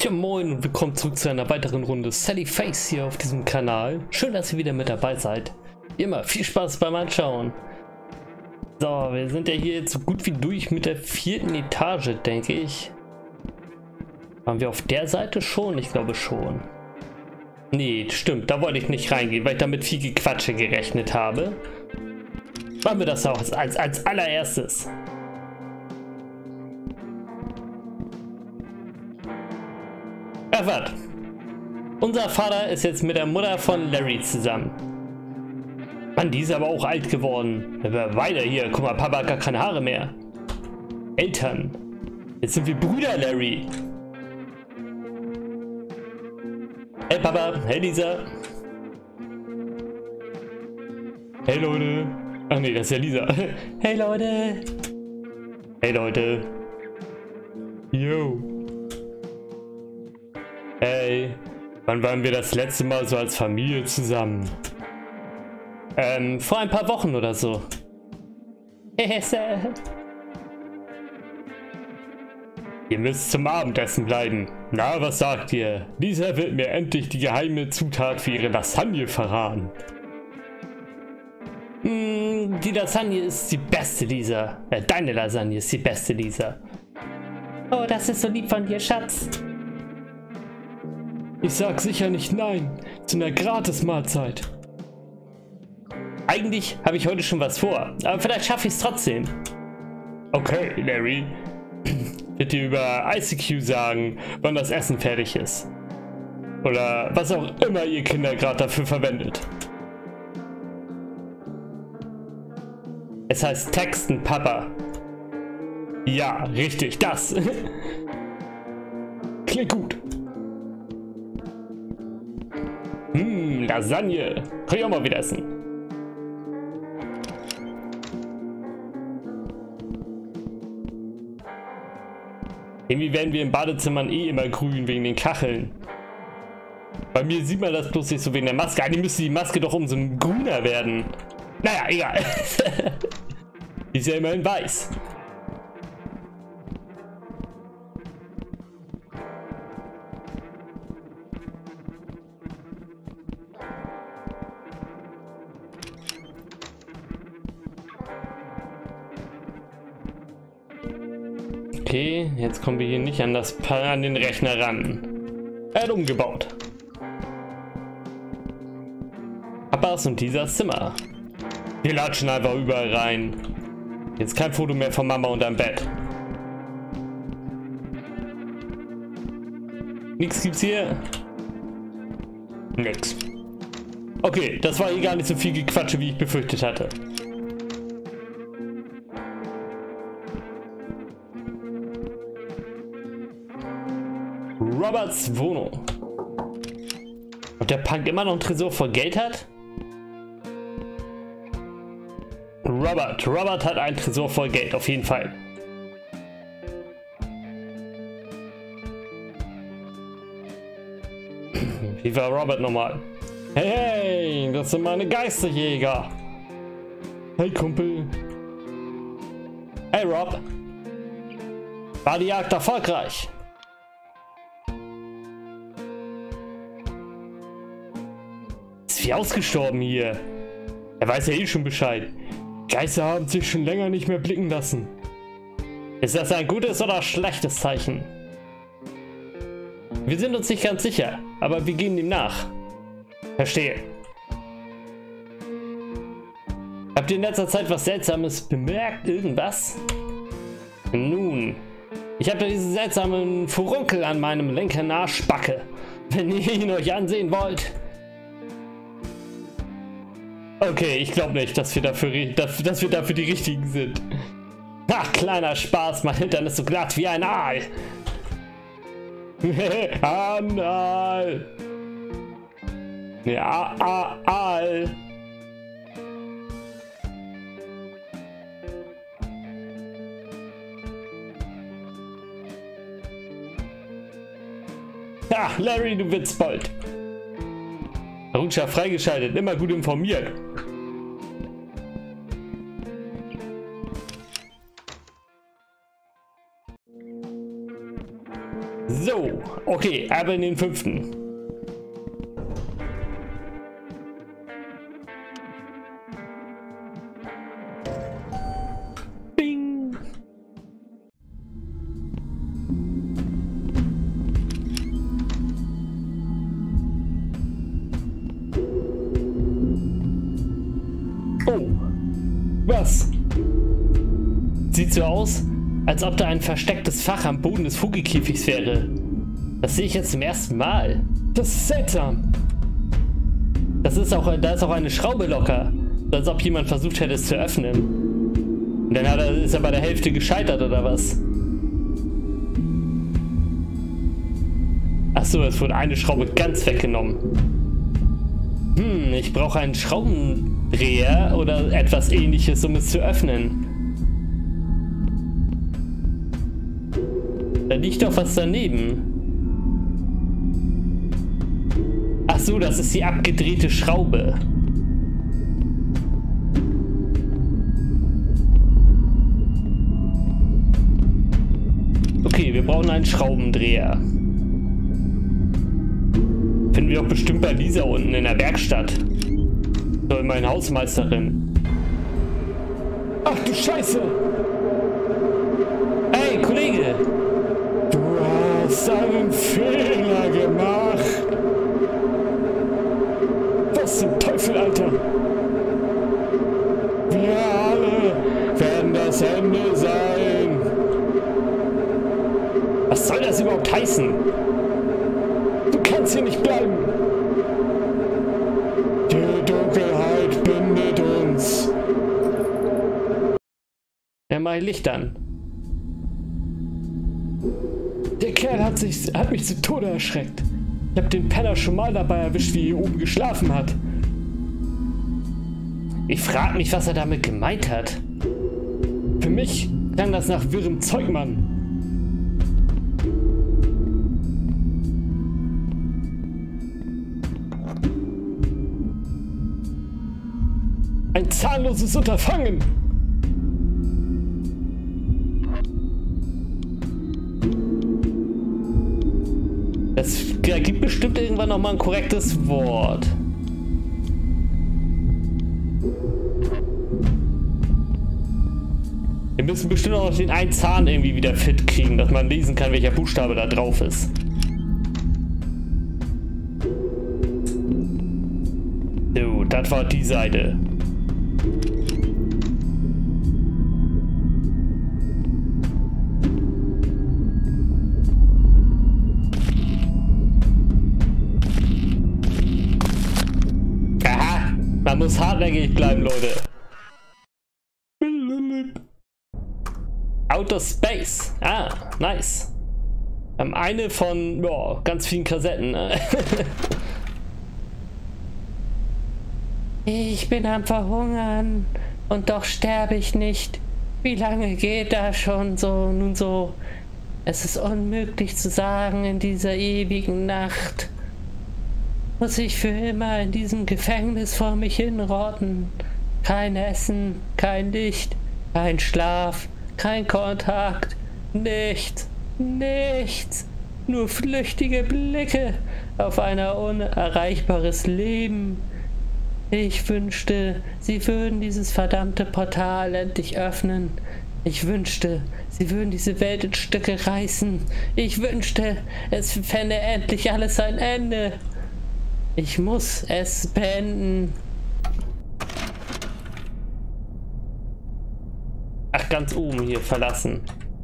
Tja, moin und willkommen zurück zu einer weiteren Runde Sally Face hier auf diesem Kanal. Schön, dass ihr wieder mit dabei seid. Wie immer, viel Spaß beim Anschauen. So, wir sind ja hier jetzt so gut wie durch mit der 4. Etage, denke ich. Waren wir auf der Seite schon? Ich glaube schon. Nee, stimmt, da wollte ich nicht reingehen, weil ich damit viel Gequatsche gerechnet habe. Machen wir das auch als allererstes. Ach, warte. Unser Vater ist jetzt mit der Mutter von Larry zusammen. Mann, die ist aber auch alt geworden. Aber weiter hier. Guck mal, Papa hat gar keine Haare mehr. Eltern. Jetzt sind wir Brüder, Larry. Hey Papa, hey Lisa. Hey Leute. Ach nee, das ist ja Lisa. Hey Leute. Hey Leute. Yo. Hey, wann waren wir das letzte Mal so als Familie zusammen? Vor ein paar Wochen oder so. Ihr müsst zum Abendessen bleiben. Na, was sagt ihr? Lisa wird mir endlich die geheime Zutat für ihre Lasagne verraten. Die Lasagne ist die beste, Lisa. Deine Lasagne ist die beste, Lisa. Oh, das ist so lieb von dir, Schatz. Ich sag sicher nicht nein zu einer Gratis-Mahlzeit. Eigentlich habe ich heute schon was vor, aber vielleicht schaffe ich es trotzdem. Okay, Larry. Bitte über ICQ sagen, wann das Essen fertig ist. Oder was auch immer ihr Kinder gerade dafür verwendet. Es heißt texten, Papa. Ja, richtig, das. Klingt gut. Lasagne. Kann ich auch mal wieder essen. Irgendwie werden wir im Badezimmer eh immer grün wegen den Kacheln. Bei mir sieht man das bloß nicht so wegen der Maske. Eigentlich müsste die Maske doch umso grüner werden. Naja, egal. Die ist ja immerhin weiß. Okay, jetzt kommen wir hier nicht an den Rechner ran. Er hat umgebaut. Papas und Lisas Zimmer. Wir latschen einfach überall rein. Jetzt kein Foto mehr von Mama unterm Bett. Nix gibt's hier. Nix. Okay, das war hier gar nicht so viel Gequatsche, wie ich befürchtet hatte. Roberts Wohnung. Und der Punk immer noch einen Tresor voll Geld hat? Robert hat einen Tresor voll Geld, auf jeden Fall. Wie war Robert nochmal? Hey, das sind meine Geisterjäger. Hey Kumpel. Hey Rob. War die Jagd erfolgreich? Wie ausgestorben hier. Er weiß ja eh schon Bescheid. Geister haben sich schon länger nicht mehr blicken lassen. Ist das ein gutes oder schlechtes Zeichen? Wir sind uns nicht ganz sicher, aber wir gehen ihm nach. Verstehe. Habt ihr in letzter Zeit was Seltsames bemerkt? Irgendwas? Nun, ich habe da diesen seltsamen Furunkel an meinem linken Arschbacke. Wenn ihr ihn euch ansehen wollt. Okay, ich glaube nicht, dass wir dafür die Richtigen sind. Ach, kleiner Spaß, mein Hintern ist so glatt wie ein Aal. Aal. Ja, Aal. Ja, Larry, du Witzbold. Errungenschaft freigeschaltet, immer gut informiert. So, So, okay, aber in den 5. Bing. Oh, was? Sieht so aus, als ob da ein verstecktes Fach am Boden des Vogelkäfigs wäre. Das sehe ich jetzt zum ersten Mal. Das ist seltsam. Da ist auch eine Schraube locker. So als ob jemand versucht hätte, es zu öffnen. Und dann ist er bei der Hälfte gescheitert, oder was? Achso, es wurde eine Schraube ganz weggenommen. Ich brauche einen Schraubendreher oder etwas Ähnliches, um es zu öffnen. Da liegt doch was daneben. Ach so, das ist die abgedrehte Schraube. Okay, wir brauchen einen Schraubendreher. Finden wir doch bestimmt bei Lisa unten in der Werkstatt. So, immerhin Hausmeisterin. Ach du Scheiße! Hey, Kollege! Du hast einen Fehler gemacht! Was zum Teufel, Alter? Wir alle werden das Ende sein! Was soll das überhaupt heißen? Du kannst hier nicht bleiben! Die Dunkelheit bindet uns! Ja, mach ich Licht an. Der Kerl hat mich zu Tode erschreckt. Ich habe den Penner schon mal dabei erwischt, wie er hier oben geschlafen hat. Ich frage mich, was er damit gemeint hat. Für mich klang das nach wirrem Zeug, Mann. Ein zahnloses Unterfangen! Es gibt bestimmt irgendwann noch mal ein korrektes Wort. Wir müssen bestimmt auch noch den einen Zahn irgendwie wieder fit kriegen, dass man lesen kann, welcher Buchstabe da drauf ist. So, das war die Seite. Man muss hartnäckig bleiben, Leute. Outer Space. Ah, nice. Eine von ganz vielen Kassetten. Ich bin am Verhungern und doch sterbe ich nicht. Wie lange geht das schon so? Nun so. Es ist unmöglich zu sagen in dieser ewigen Nacht. Muss ich für immer in diesem Gefängnis vor mich hinrotten. Kein Essen, kein Licht, kein Schlaf, kein Kontakt, nichts, nichts. Nur flüchtige Blicke auf ein unerreichbares Leben. Ich wünschte, sie würden dieses verdammte Portal endlich öffnen. Ich wünschte, sie würden diese Welt in Stücke reißen. Ich wünschte, es fände endlich alles ein Ende. Ich muss es beenden. Ach, ganz oben hier verlassen.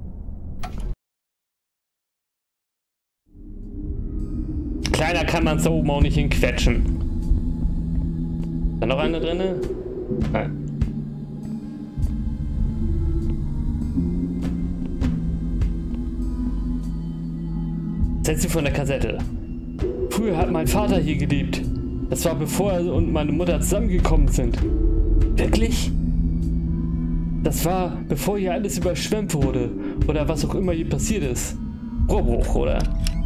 Kleiner kann man es da oben auch nicht hinquetschen. Ist da noch eine drinne? Nein. Setz sie von der Kassette. Früher hat mein Vater hier gelebt. Das war bevor er und meine Mutter zusammengekommen sind. Wirklich? Das war bevor hier alles überschwemmt wurde. Oder was auch immer hier passiert ist. Rohrbruch, oder?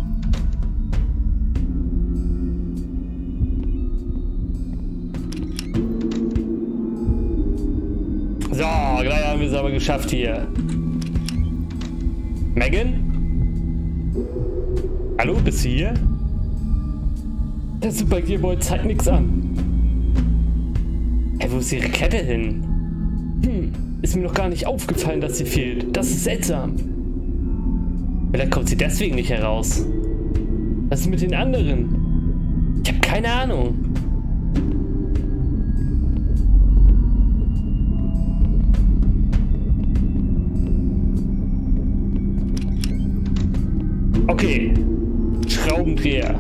So, gleich haben wir es aber geschafft hier. Megan? Hallo, bist du hier? Der Super Gearboy zeigt nichts an. Hey, wo ist ihre Kette hin? Ist mir noch gar nicht aufgefallen, dass sie fehlt. Das ist seltsam. Vielleicht kommt sie deswegen nicht heraus. Was ist mit den anderen? Ich habe keine Ahnung. Okay. Schraubendreher.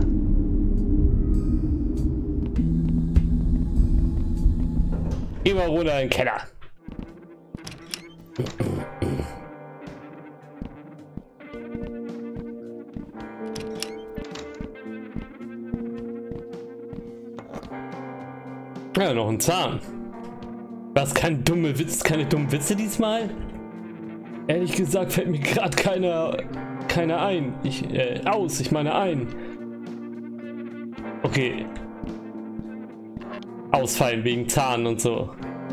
Geh mal runter in den Keller. Ja, noch ein Zahn. Was, keine dummen Witze diesmal? Ehrlich gesagt fällt mir gerade keiner ein. Ich meine ein. Okay. Ausfallen wegen Zahn und so.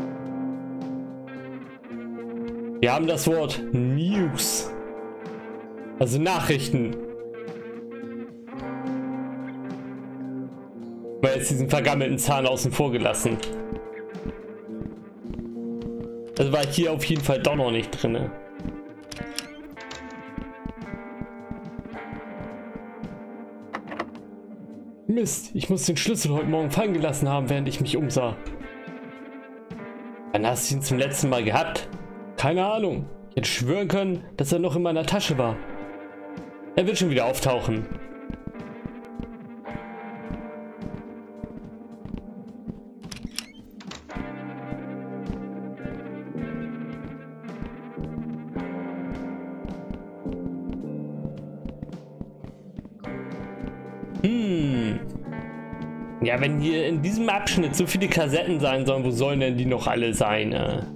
Wir haben das Wort News. Also Nachrichten. Weil jetzt diesen vergammelten Zahn außen vor gelassen. Also war ich hier auf jeden Fall doch noch nicht drin. Mist, ich muss den Schlüssel heute Morgen fallen gelassen haben, während ich mich umsah. Wann hast du ihn zum letzten Mal gehabt? Keine Ahnung. Ich hätte schwören können, dass er noch in meiner Tasche war. Er wird schon wieder auftauchen. Ja, wenn hier in diesem Abschnitt so viele Kassetten sein sollen, wo sollen denn die noch alle sein?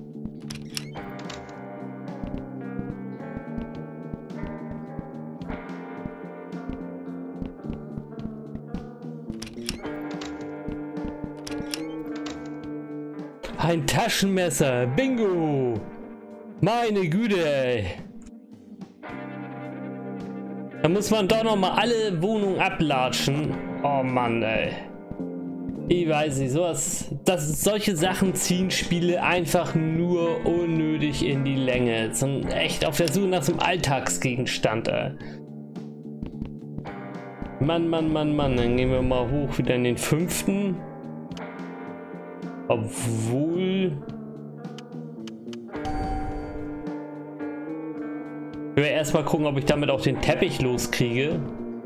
Ein Taschenmesser, Bingo! Meine Güte, ey. Da muss man doch noch mal alle Wohnungen ablatschen. Oh Mann, ey. Ich weiß nicht, solche Sachen ziehen Spiele einfach nur unnötig in die Länge. Sind echt auf der Suche nach so einem Alltagsgegenstand, ey. Mann. Dann gehen wir mal hoch wieder in den 5. Obwohl... Ich will erstmal gucken, ob ich damit auch den Teppich loskriege.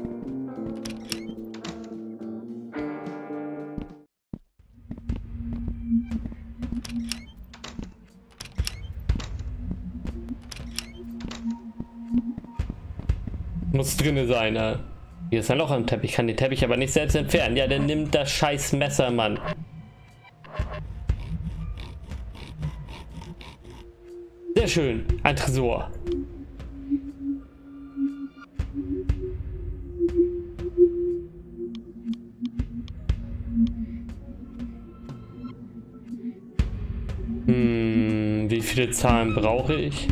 Muss drinne sein, ne? Hier ist ein Loch am Teppich. Ich kann den Teppich aber nicht selbst entfernen. Ja, dann nimmt das scheiß Messer, Mann. Sehr schön. Ein Tresor. Wie viele Zahlen brauche ich?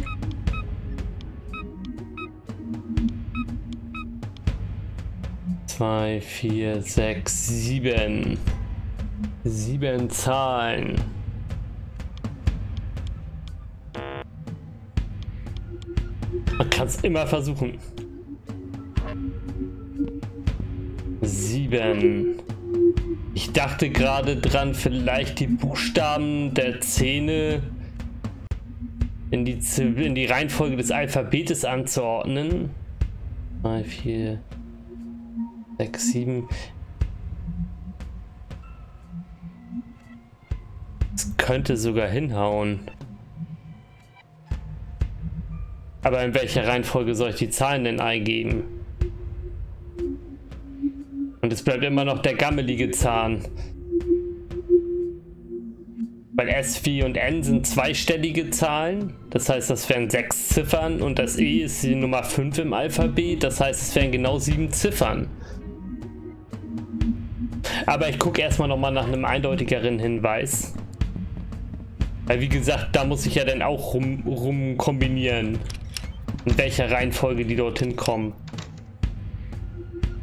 Zwei, 4, 6, 7. 7 Zahlen. Man kann es immer versuchen. 7. Ich dachte gerade dran, vielleicht die Buchstaben der Zähne in die Reihenfolge des Alphabetes anzuordnen. 3, 4, 6, 7. Das könnte sogar hinhauen. Aber in welcher Reihenfolge soll ich die Zahlen denn eingeben? Und es bleibt immer noch der gammelige Zahn. Weil S, V und N sind zweistellige Zahlen. Das heißt, das wären 6 Ziffern. Und das E ist die Nummer 5 im Alphabet. Das heißt, es wären genau 7 Ziffern. Aber ich gucke erstmal nochmal nach einem eindeutigeren Hinweis. Weil wie gesagt, da muss ich ja dann auch rum kombinieren. In welcher Reihenfolge die dorthin kommen.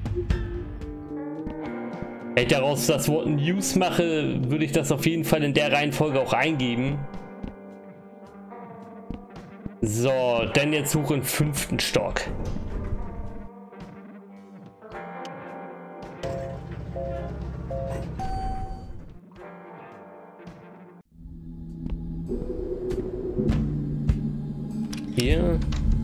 Wenn ich daraus das Wort News mache, würde ich das auf jeden Fall in der Reihenfolge auch eingeben. So, dann jetzt hoch im 5. Stock. Hier.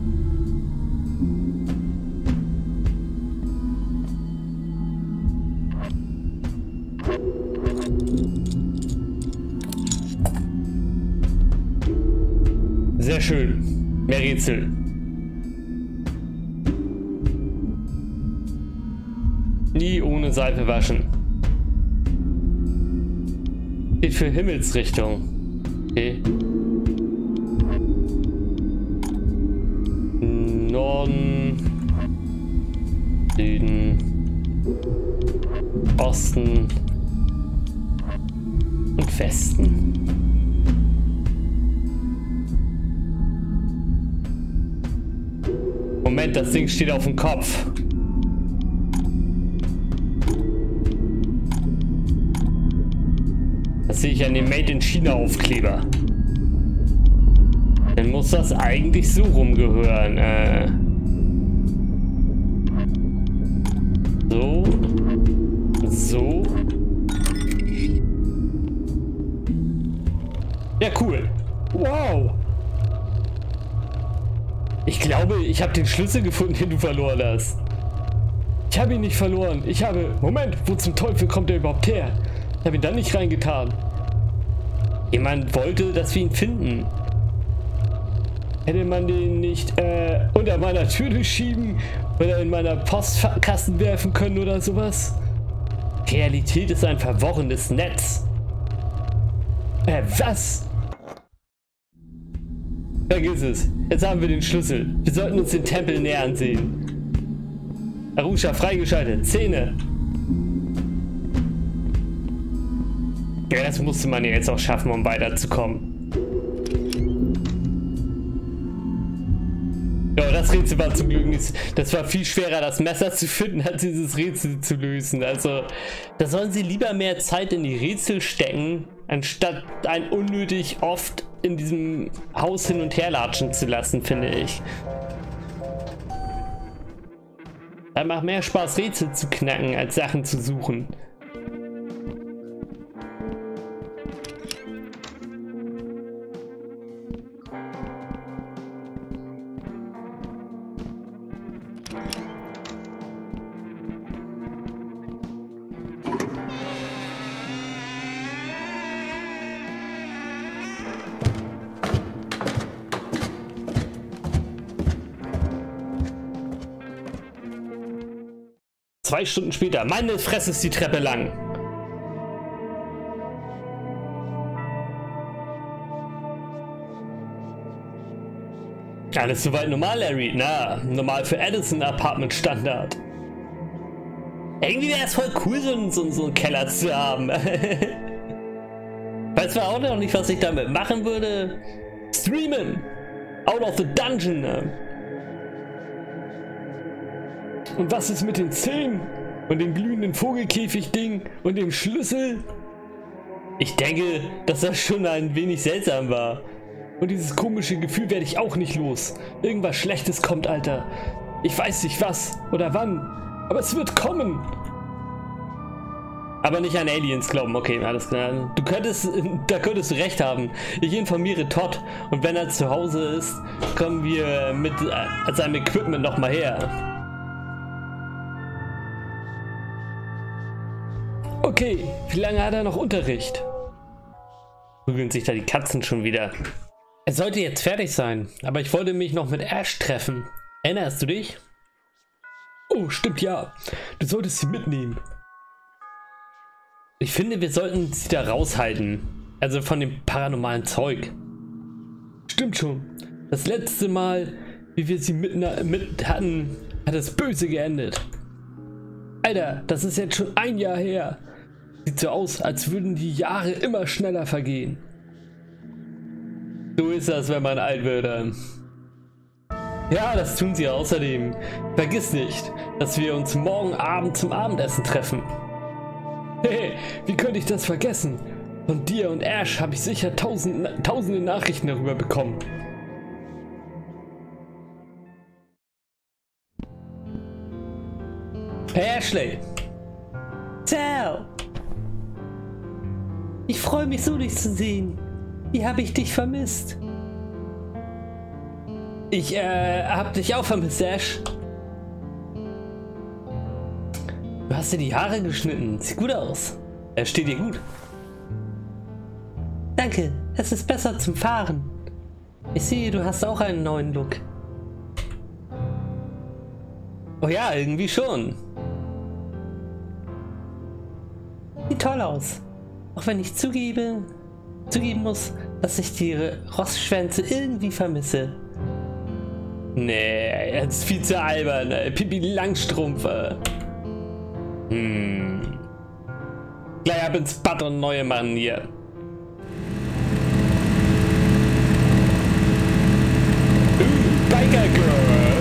Sehr schön. Mehr Rätsel. Nie ohne Seife waschen. Steht für Himmelsrichtung. Okay. Norden, Süden, Osten und Westen. Moment, das Ding steht auf dem Kopf. Das sehe ich an dem Made in China Aufkleber. Dann muss das eigentlich so rumgehören. So. So. Ja, cool. Wow. Ich glaube, ich habe den Schlüssel gefunden, den du verloren hast. Ich habe ihn nicht verloren. Ich habe... Moment, wo zum Teufel kommt er überhaupt her? Ich habe ihn dann nicht reingetan. Jemand wollte, dass wir ihn finden. Hätte man den nicht unter meiner Tür schieben oder in meiner Postkasten werfen können oder sowas? Realität ist ein verworrenes Netz. Was? Vergiss es. Jetzt haben wir den Schlüssel. Wir sollten uns den Tempel näher ansehen. Arusha freigeschaltet. Szene. Ja, das musste man ja jetzt auch schaffen, um weiterzukommen. Ja, das Rätsel war zum Glück nicht. Das war viel schwerer, das Messer zu finden, als dieses Rätsel zu lösen. Also, da sollen sie lieber mehr Zeit in die Rätsel stecken, anstatt ein unnötig oft in diesem Haus hin und her latschen zu lassen, finde ich. Es macht mehr Spaß, Rätsel zu knacken, als Sachen zu suchen. Zwei Stunden später. Meine Fresse ist die Treppe lang. Alles soweit normal, Larry. Na, normal für Addison Apartment Standard. Irgendwie wäre es voll cool, so einen Keller zu haben. Weiß zwar auch noch nicht, was ich damit machen würde. Streamen. Out of the dungeon. Und was ist mit den Zähnen und dem glühenden Vogelkäfig-Ding und dem Schlüssel? Ich denke, dass das schon ein wenig seltsam war. Und dieses komische Gefühl werde ich auch nicht los. Irgendwas Schlechtes kommt, Alter. Ich weiß nicht was oder wann, aber es wird kommen. Aber nicht an Aliens glauben. Okay, alles klar. Da könntest du recht haben. Ich informiere Todd und wenn er zu Hause ist, kommen wir mit seinem Equipment nochmal her. Okay, wie lange hat er noch Unterricht? Prügeln sich da die Katzen schon wieder. Er sollte jetzt fertig sein, aber ich wollte mich noch mit Ash treffen. Erinnerst du dich? Oh, stimmt ja. Du solltest sie mitnehmen. Ich finde, wir sollten sie da raushalten. Also von dem paranormalen Zeug. Stimmt schon. Das letzte Mal, wie wir sie mit hatten, hat es böse geendet. Alter, das ist jetzt schon ein Jahr her. Sieht so aus, als würden die Jahre immer schneller vergehen. So ist das, wenn man alt wird. Ja, das tun sie außerdem. Vergiss nicht, dass wir uns morgen Abend zum Abendessen treffen. Hey, wie könnte ich das vergessen? Von dir und Ash habe ich sicher tausende Nachrichten darüber bekommen. Hey Ashley! Ciao! Ich freue mich so, dich zu sehen. Wie habe ich dich vermisst? Ich hab dich auch vermisst, Ash. Du hast dir die Haare geschnitten. Sieht gut aus. Er steht dir gut. Danke, es ist besser zum Fahren. Ich sehe, du hast auch einen neuen Look. Oh ja, irgendwie schon. Sieht toll aus. Auch wenn ich zugeben muss, dass ich die Rossschwänze irgendwie vermisse. Nee, jetzt ist viel zu albern. Pipi Langstrumpf. Gleich ab ins Bad und neue Mann hier. Biker Girl.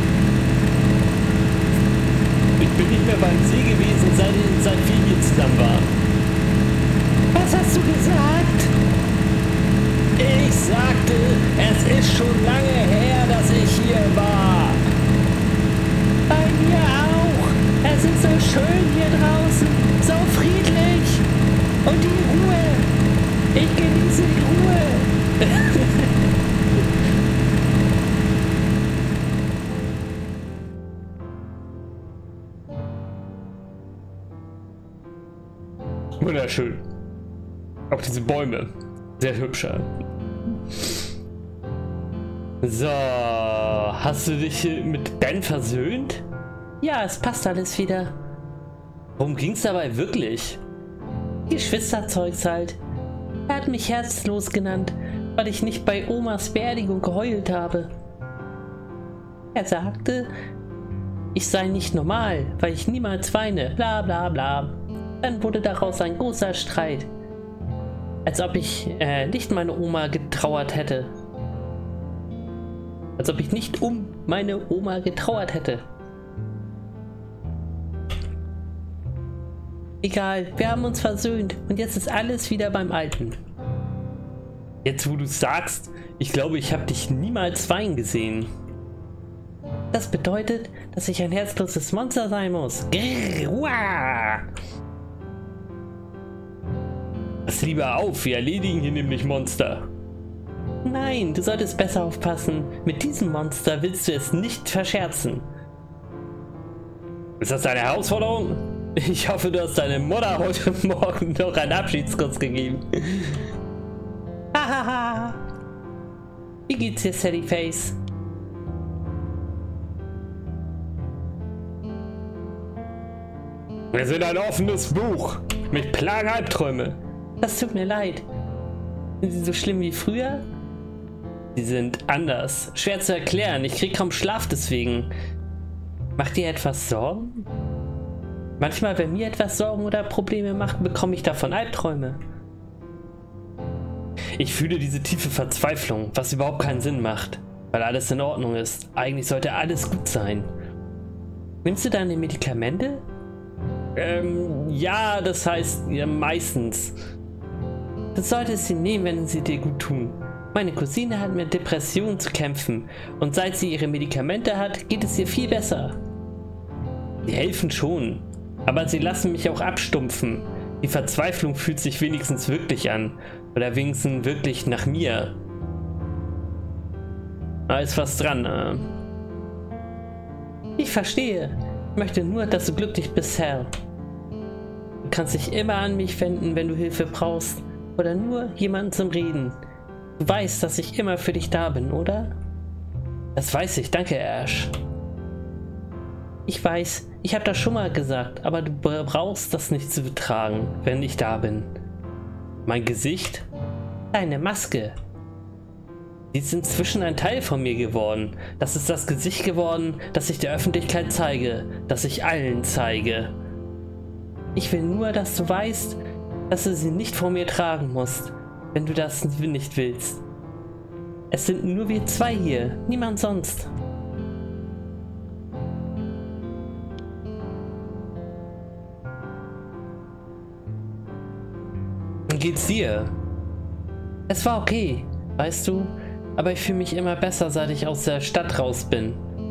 Ich bin nicht mehr beim See gewesen, seit wir hier zusammen waren. Was hast du gesagt? Ich sagte, es ist schon lange her, dass ich hier war. Bei mir auch. Es ist so schön hier draußen, so friedlich. Und die Ruhe. Ich genieße die Ruhe. Wunderschön. Auch diese Bäume. Sehr hübscher. So, hast du dich mit Ben versöhnt? Ja, es passt alles wieder. Worum ging's dabei wirklich? Geschwisterzeugs halt. Er hat mich herzlos genannt, weil ich nicht bei Omas Beerdigung geheult habe. Er sagte, ich sei nicht normal, weil ich niemals weine, bla bla bla. Dann wurde daraus ein großer Streit. Als ob ich nicht meine Oma getrauert hätte. Als ob ich nicht um meine Oma getrauert hätte. Egal, wir haben uns versöhnt und jetzt ist alles wieder beim Alten. Jetzt wo du sagst, ich glaube, ich habe dich niemals weinen gesehen. Das bedeutet, dass ich ein herzloses Monster sein muss. Grrr, uah. Pass lieber auf, wir erledigen hier nämlich Monster. Nein, du solltest besser aufpassen. Mit diesem Monster willst du es nicht verscherzen. Ist das deine Herausforderung? Ich hoffe, du hast deine Mutter heute Morgen noch einen Abschiedskuss gegeben. Hahaha. Wie geht's dir, Sally Face? Wir sind ein offenes Buch mit klaren Albträume. Das tut mir leid. Sind sie so schlimm wie früher? Sie sind anders. Schwer zu erklären. Ich krieg kaum Schlaf deswegen. Macht dir etwas Sorgen? Manchmal, wenn mir etwas Sorgen oder Probleme macht, bekomme ich davon Albträume. Ich fühle diese tiefe Verzweiflung, was überhaupt keinen Sinn macht, weil alles in Ordnung ist. Eigentlich sollte alles gut sein. Nimmst du deine Medikamente? Ja, das heißt ja, meistens. Du solltest sie nehmen, wenn sie dir gut tun. Meine Cousine hat mit Depressionen zu kämpfen und seit sie ihre Medikamente hat, geht es ihr viel besser. Die helfen schon, aber sie lassen mich auch abstumpfen. Die Verzweiflung fühlt sich wenigstens wirklich an oder wenigstens wirklich nach mir. Da ist was dran. Ich verstehe. Ich möchte nur, dass du glücklich bist, Sal. Du kannst dich immer an mich wenden, wenn du Hilfe brauchst oder nur jemanden zum Reden. Du weißt, dass ich immer für dich da bin, oder? Das weiß ich, danke Ash. Ich weiß, ich habe das schon mal gesagt, aber du brauchst das nicht zu betragen, wenn ich da bin. Mein Gesicht? Deine Maske. Sie ist inzwischen ein Teil von mir geworden. Das ist das Gesicht geworden, das ich der Öffentlichkeit zeige, das ich allen zeige. Ich will nur, dass du weißt, dass du sie nicht vor mir tragen musst, wenn du das nicht willst. Es sind nur wir zwei hier, niemand sonst. geht's dir? Es war okay, weißt du, aber ich fühle mich immer besser, seit ich aus der Stadt raus bin.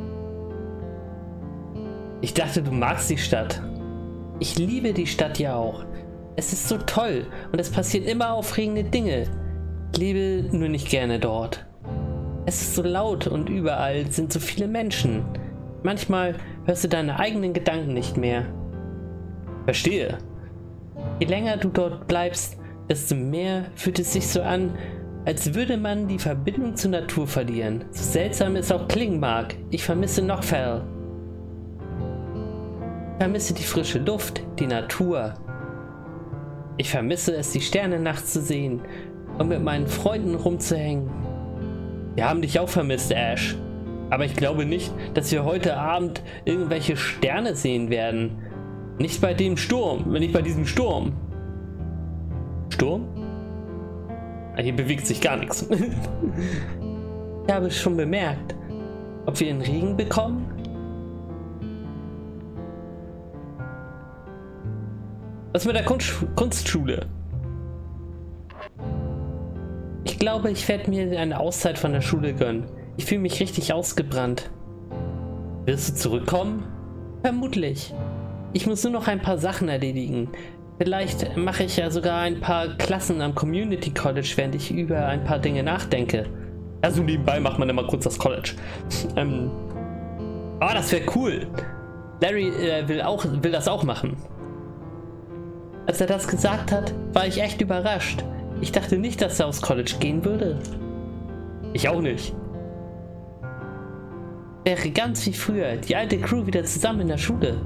Ich dachte, du magst die Stadt. Ich liebe die Stadt ja auch. Es ist so toll und es passieren immer aufregende Dinge. Ich lebe nur nicht gerne dort. Es ist so laut und überall sind so viele Menschen. Manchmal hörst du deine eigenen Gedanken nicht mehr. Verstehe. Je länger du dort bleibst, desto mehr fühlt es sich so an, als würde man die Verbindung zur Natur verlieren. So seltsam es auch klingen mag, ich vermisse Nochfell. Ich vermisse die frische Luft, die Natur. Ich vermisse es, die Sterne nachts zu sehen und mit meinen Freunden rumzuhängen. Wir haben dich auch vermisst, Ash. Aber ich glaube nicht, dass wir heute Abend irgendwelche Sterne sehen werden. Nicht bei dem Sturm, nicht bei diesem Sturm. Sturm? Hier bewegt sich gar nichts. Ich habe es schon bemerkt. Ob wir einen Regen bekommen? Was mit der Kunstschule? Ich glaube, ich werde mir eine Auszeit von der Schule gönnen. Ich fühle mich richtig ausgebrannt. Wirst du zurückkommen? Vermutlich. Ich muss nur noch ein paar Sachen erledigen. Vielleicht mache ich ja sogar ein paar Klassen am Community College, während ich über ein paar Dinge nachdenke. Also nebenbei macht man immer kurz das College. Das wäre cool. Larry will das auch machen. Als er das gesagt hat, war ich echt überrascht. Ich dachte nicht, dass er aufs College gehen würde. Ich auch nicht. Wäre ganz wie früher, die alte Crew wieder zusammen in der Schule.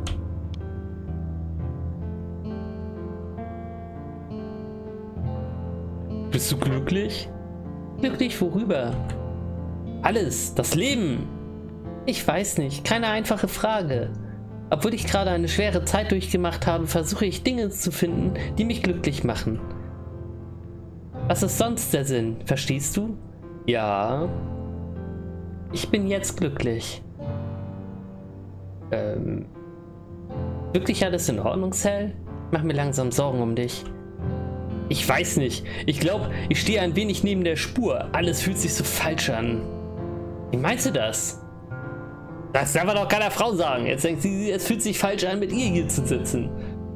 Bist du glücklich? Glücklich worüber? Alles, das Leben. Ich weiß nicht, keine einfache Frage. Obwohl ich gerade eine schwere Zeit durchgemacht habe, versuche ich Dinge zu finden, die mich glücklich machen. Was ist sonst der Sinn, verstehst du? Ja. Ich bin jetzt glücklich. Wirklich alles in Ordnung, Cell? Mach mir langsam Sorgen um dich. Ich weiß nicht. Ich glaube, ich stehe ein wenig neben der Spur. Alles fühlt sich so falsch an. Wie meinst du das? Das darf man doch keiner Frau sagen. Jetzt denkt sie, es fühlt sich falsch an, mit ihr hier zu sitzen.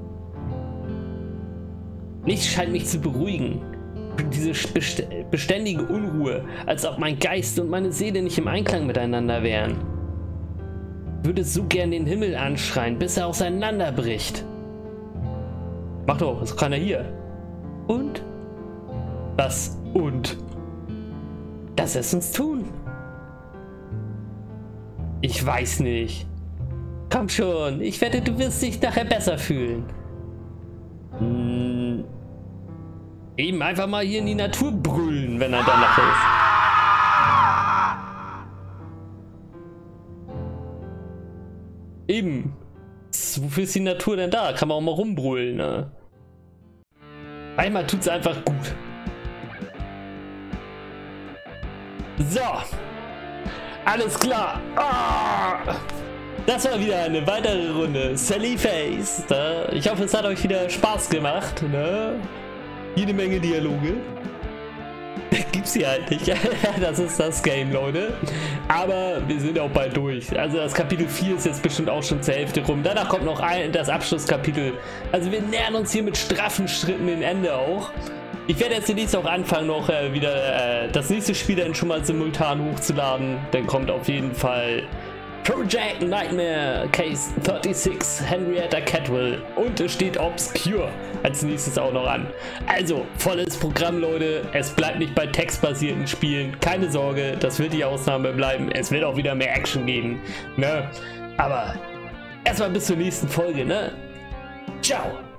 Nichts scheint mich zu beruhigen. Diese beständige Unruhe, als ob mein Geist und meine Seele nicht im Einklang miteinander wären. Ich würde so gern den Himmel anschreien, bis er auseinanderbricht. Mach doch, ist keiner hier. Und? Was und? Lass es uns tun. Ich weiß nicht. Komm schon, ich wette, du wirst dich nachher besser fühlen. Eben einfach mal hier in die Natur brüllen, wenn er danach ist. Eben. Wofür ist die Natur denn da? Kann man auch mal rumbrüllen, ne? Einmal tut's einfach gut. So. Alles klar. Das war wieder eine weitere Runde Sally Face. Ich hoffe, es hat euch wieder Spaß gemacht. Ne? Jede Menge Dialoge. Gibt's hier halt nicht. Das ist das Game, Leute. Aber wir sind auch bald durch. Also das Kapitel 4 ist jetzt bestimmt auch schon zur Hälfte rum. Danach kommt noch das Abschlusskapitel. Also wir nähern uns hier mit straffen Schritten dem Ende auch. Ich werde jetzt demnächst auch anfangen, noch wieder das nächste Spiel dann schon mal simultan hochzuladen. Dann kommt auf jeden Fall Project Nightmare Case 36 Henrietta Catwell und es steht Obscure als nächstes auch noch an. Also volles Programm, Leute. Es bleibt nicht bei textbasierten Spielen. Keine Sorge, das wird die Ausnahme bleiben. Es wird auch wieder mehr Action geben. Ne? Aber erstmal bis zur nächsten Folge. Ne? Ciao.